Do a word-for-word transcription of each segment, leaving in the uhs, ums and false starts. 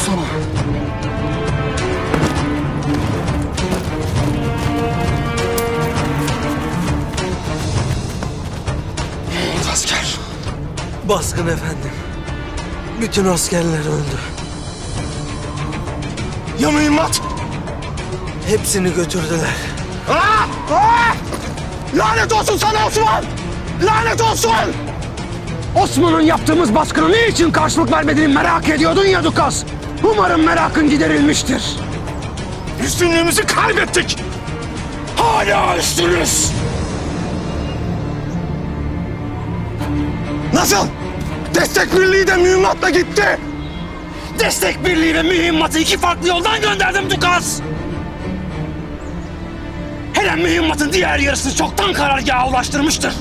sana. Asker. Baskın efendim. Bütün askerler öldü. Ya mühimmat? Hepsini götürdüler. Aa! Aa! Lanet olsun sana Osman! Lanet olsun! Osman'ın yaptığımız baskına ne için karşılık vermediğini merak ediyordun ya Dukas. Umarım merakın giderilmiştir. Üstünlüğümüzü kaybettik. Hala üstünüz. Nasıl? Destek birliği de mühimmatla gitti. Destek birliği ve mühimmatı iki farklı yoldan gönderdim Dukas. Hele mühimmatın diğer yarısı çoktan karargaha ulaştırmıştır.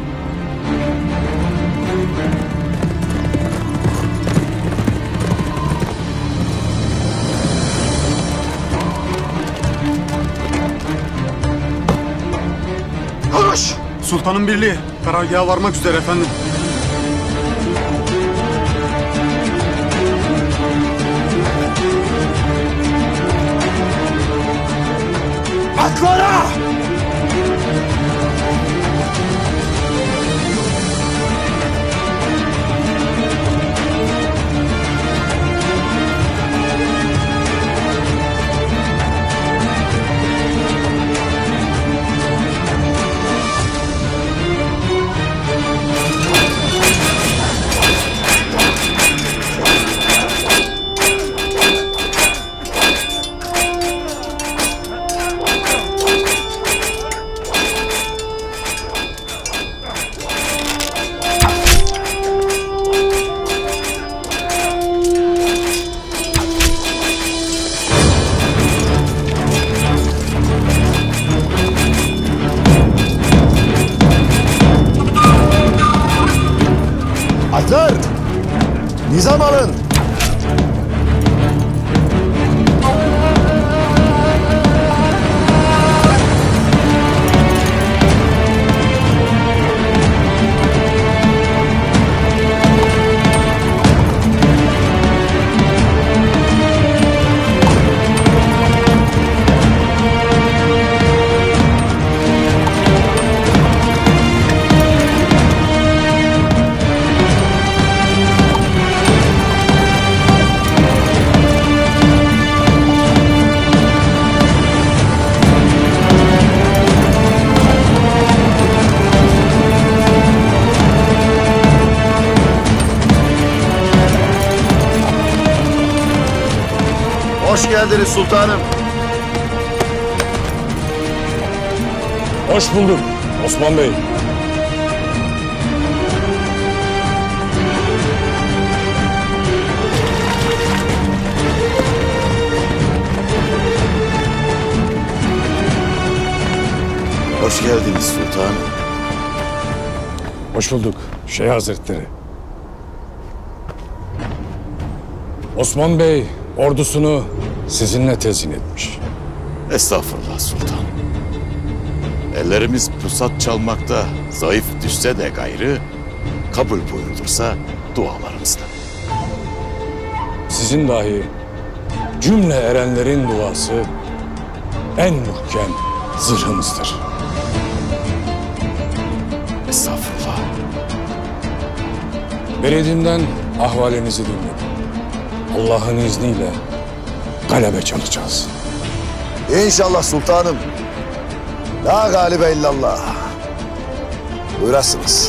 Konuş! Sultanın birliği karargaha varmak üzere efendim. Atlara! Atlar! Nizam alın! Hoş geldiniz sultanım. Hoş bulduk Osman Bey. Hoş geldiniz sultanım. Hoş bulduk Şeyh Hazretleri. Osman Bey ordusunu sizinle tezyin etmiş. Estağfurullah sultanım. Ellerimiz pusat çalmakta zayıf düşse de gayrı, kabul buyurulursa dualarımızla. Sizin dahi cümle erenlerin duası en muhkem zırhınızdır. Estağfurullah. Beledimden ahvalinizi dinledim. Allah'ın izniyle galebe çalacağız. İnşallah sultanım. La galibe illallah. Buyurasınız.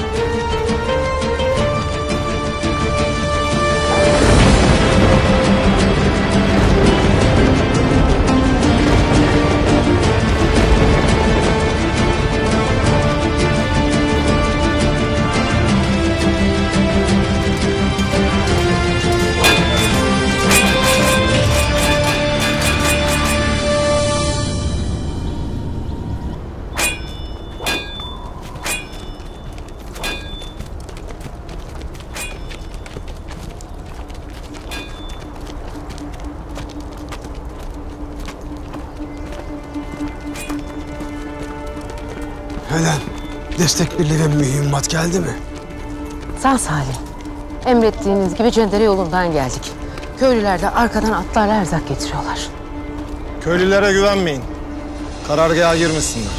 Helal. Destek birliği ve mühimmat geldi mi? Sağ salim. Emrettiğiniz gibi Cendere yolundan geldik. Köylüler de arkadan atlarla erzak getiriyorlar. Köylülere güvenmeyin. Karargaha girmesinler.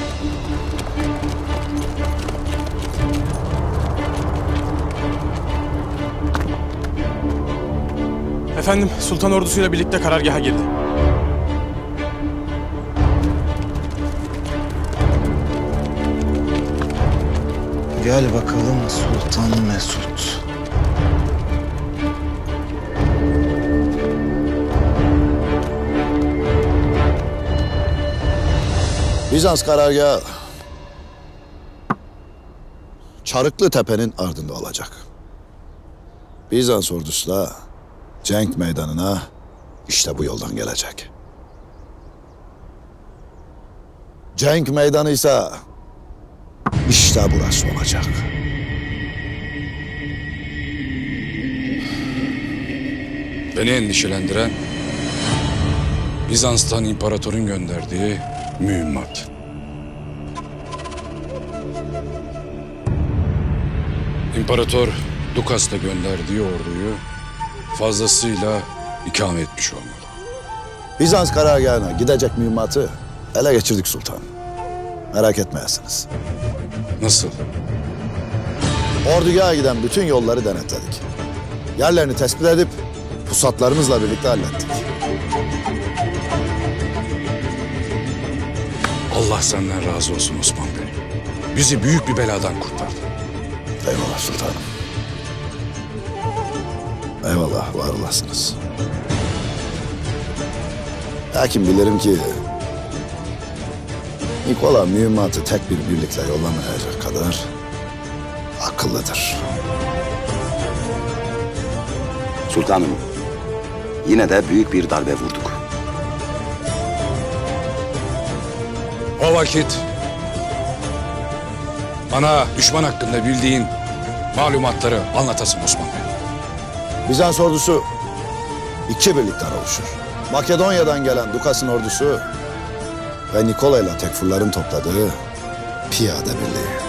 Efendim, Sultan ordusuyla birlikte karargaha girdi. Gel bakalım Sultan Mesut. Bizans karargahı Çarıklı Tepe'nin ardında olacak. Bizans ordusu da cenk meydanına işte bu yoldan gelecek. Cenk meydanı ise işte burası olacak. Beni endişelendiren Bizans'tan imparatorun gönderdiği mühimmat. İmparator Dukas'ta gönderdiği orduyu fazlasıyla ikame etmiş olmalı. Bizans karargahına gidecek mühimmatı ele geçirdik sultan. Merak etmeyesiniz. Nasıl? Ordugaha giden bütün yolları denetledik. Yerlerini tespit edip pusatlarımızla birlikte hallettik. Allah senden razı olsun Osman Bey. Bizi büyük bir beladan kurtardın. Eyvallah sultanım. Eyvallah, var olasınız. Lakin bilirim ki Nikola mühimmatı tek bir birlikle yollamayacak kadar akıllıdır. Sultanım, yine de büyük bir darbe vurduk. O vakit bana düşman hakkında bildiğin malumatları anlatasın Osman Bey. Bizans ordusu iki birlikten oluşur. Makedonya'dan gelen Dukas'ın ordusu ve Nikola ile Tekfurların topladığı piyade birliği.